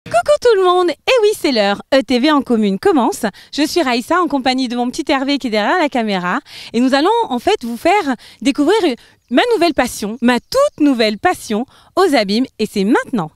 Coucou tout le monde, et oui c'est l'heure, ETV en commune commence. Je suis Raïssa en compagnie de mon petit Hervé qui est derrière la caméra et nous allons en fait vous faire découvrir ma nouvelle passion, ma toute nouvelle passion aux abîmes et c'est maintenant.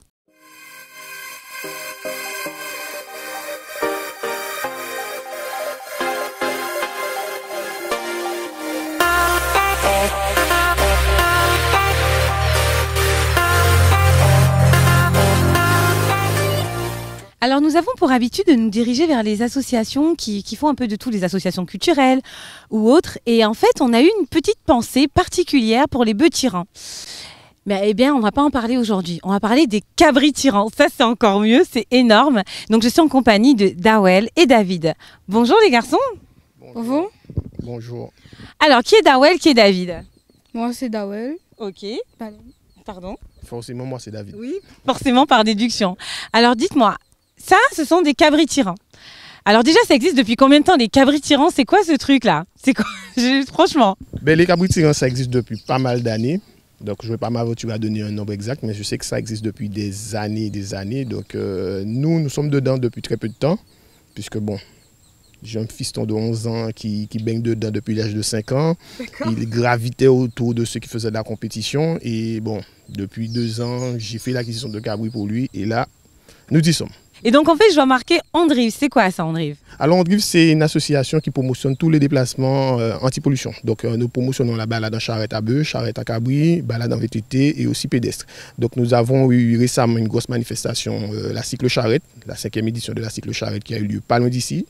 Alors nous avons pour habitude de nous diriger vers les associations qui font un peu de tout, les associations culturelles ou autres. Et en fait, on a eu une petite pensée particulière pour les bœufs tyrans. Mais eh bien, on ne va pas en parler aujourd'hui. On va parler des cabris tyrans. Ça, c'est encore mieux, c'est énorme. Donc je suis en compagnie de Dawel et David. Bonjour les garçons. Bonjour. Bonjour. Alors, qui est Dawel, qui est David? Moi, c'est Dawel. Ok. Pardon. Forcément, moi, c'est David. Oui, forcément par déduction. Alors dites-moi, ça, ce sont des cabris tyrans. Alors déjà, ça existe depuis combien de temps, les cabris tyrans? C'est quoi ce truc-là? C'est quoi? Franchement. Les cabris tyrans, ça existe depuis pas mal d'années. Donc, je ne vais pas m'aventurer à donner un nombre exact, mais je sais que ça existe depuis des années et des années. Donc, nous sommes dedans depuis très peu de temps, puisque bon, j'ai un fiston de 11 ans qui baigne dedans depuis l'âge de 5 ans. Il gravitait autour de ceux qui faisaient de la compétition. Et bon, depuis 2 ans, j'ai fait l'acquisition de cabris pour lui. Et là, nous y sommes. Et donc en fait, je vois marquer Ondrive. C'est quoi ça, Ondrive? Alors Ondrive, c'est une association qui promotionne tous les déplacements anti-pollution. Donc nous promotionnons la balade en charrette à bœuf, charrette à cabri, balade en VTT et aussi pédestre. Donc nous avons eu récemment une grosse manifestation, la cycle charrette, la 5e édition de la cycle charrette qui a eu lieu pas loin d'ici.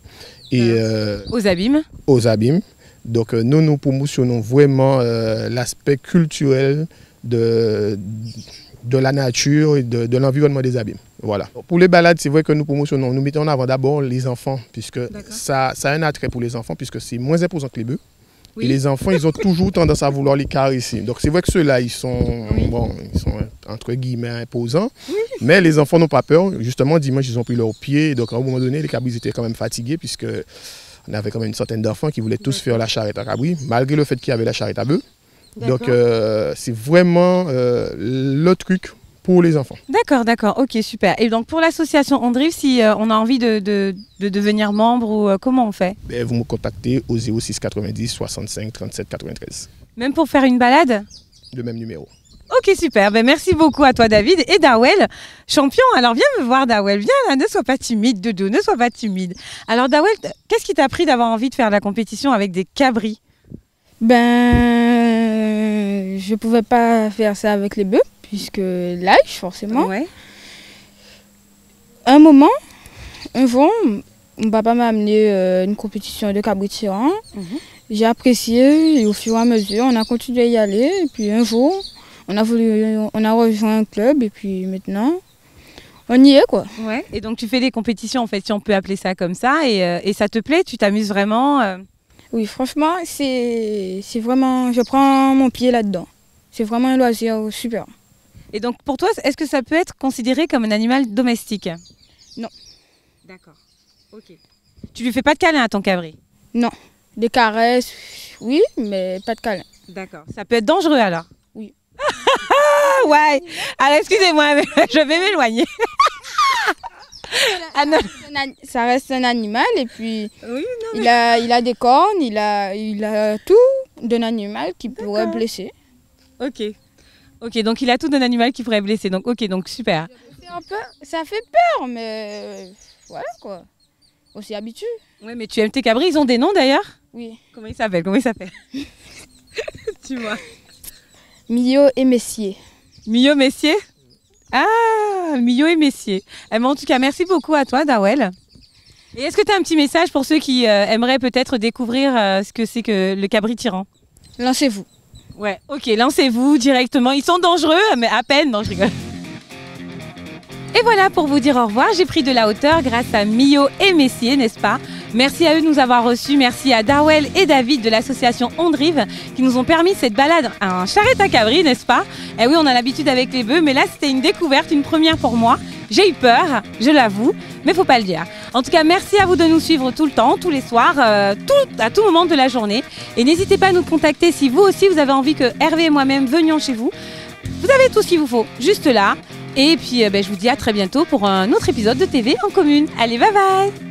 Aux abîmes. Aux abîmes. Donc nous promotionnons vraiment l'aspect culturel de la nature et de l'environnement des abîmes. Voilà. Pour les balades, c'est vrai que nous promotionnons, nous mettons en avant d'abord les enfants, puisque ça a un attrait pour les enfants, puisque c'est moins imposant que les bœufs. Oui. Et les enfants, ils ont toujours tendance à vouloir les caresser. Donc c'est vrai que ceux-là, ils sont entre guillemets imposants, mais les enfants n'ont pas peur. Justement, dimanche, ils ont pris leurs pieds. Donc à un moment donné, les cabris étaient quand même fatigués, puisque on avait quand même une centaine d'enfants qui voulaient tous faire la charrette à cabri, malgré le fait qu'il y avait la charrette à bœuf. Donc c'est vraiment le truc pour les enfants. D'accord, ok, super. Et donc pour l'association Ondrive, si on a envie de devenir membre, ou comment on fait? Vous me contactez au 06 90 65 37 93. Même pour faire une balade? Le même numéro. Ok, super. Merci beaucoup à toi, David. Et Dawel, champion, alors viens me voir, Dawel. Viens là, ne sois pas timide, Doudou, ne sois pas timide. Alors Dawel, qu'est-ce qui t'a pris d'avoir envie de faire la compétition avec des cabris? Je pouvais pas faire ça avec les bœufs, puisque l'âge, forcément. Ouais. Un jour, mon papa m'a amené une compétition de cabris tyrans. J'ai apprécié et au fur et à mesure, on a continué à y aller. Et puis un jour, on a rejoint un club et puis maintenant, on y est quoi. Ouais. Et donc tu fais des compétitions, en fait, si on peut appeler ça comme ça, et ça te plaît? Tu t'amuses vraiment? Oui, franchement, c'est vraiment... Je prends mon pied là-dedans. C'est vraiment un loisir super. Et donc, pour toi, est-ce que ça peut être considéré comme un animal domestique? Non. D'accord. Ok. Tu lui fais pas de câlin à ton cabri? Non. Des caresses, oui, mais pas de câlin. D'accord. Ça peut être dangereux alors? Oui. Ouais. Alors, excusez-moi, mais je vais m'éloigner. Ça reste un animal et puis il a des cornes, il a tout d'un animal qui pourrait blesser. Ok, donc il a tout d'un animal qui pourrait blesser. Donc donc super. Ça fait peur, mais voilà quoi. On s'y habitue. Oui, mais tu aimes tes cabris, ils ont des noms d'ailleurs? Oui. Comment ils s'appellent? Tu vois. Mio et Messier. Mio Messier? Ah, Mio et Messier. Mais en tout cas, merci beaucoup à toi, Dawel. Et est-ce que tu as un petit message pour ceux qui aimeraient peut-être découvrir ce que c'est que le cabri tyran? Lancez-vous. Ouais, ok, lancez-vous directement. Ils sont dangereux, mais à peine. Non, je rigole. Et voilà, pour vous dire au revoir, j'ai pris de la hauteur grâce à Mio et Messier, n'est-ce pas? Merci à eux de nous avoir reçus. Merci à Dawel et David de l'association Ondrive qui nous ont permis cette balade en charrette à cabri, n'est-ce pas? Eh oui, on a l'habitude avec les bœufs, mais là, c'était une découverte, une première pour moi. J'ai eu peur, je l'avoue, mais faut pas le dire. En tout cas, merci à vous de nous suivre tout le temps, tous les soirs, à tout moment de la journée. Et n'hésitez pas à nous contacter si vous aussi, vous avez envie que Hervé et moi-même venions chez vous. Vous avez tout ce qu'il vous faut, juste là. Et puis je vous dis à très bientôt pour un autre épisode de TV en commune. Allez, bye bye!